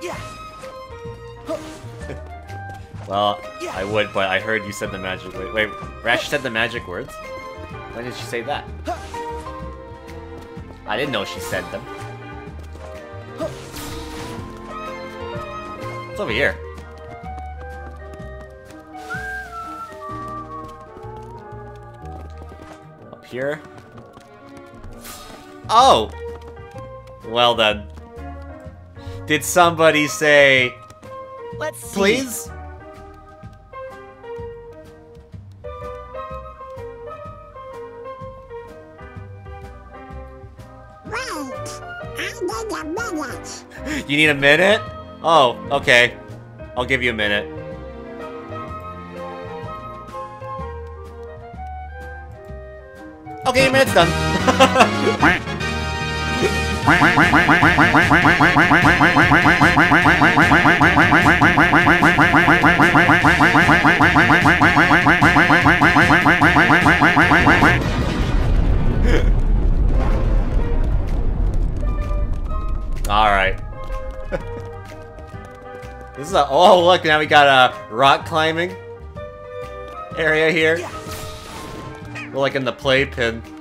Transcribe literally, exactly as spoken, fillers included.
Well, I would, but I heard you said the magic word. Wait, Rash said the magic words? When did she say that? I didn't know she said them. It's over here. Up here. Oh! Well then. Did somebody say... Let's see. Please? Wait, I need a minute. You need a minute? Oh, okay. I'll give you a minute. Okay, your minute's done. Alright. This is a- oh look, now we got a rock climbing area here. We're like in the playpen.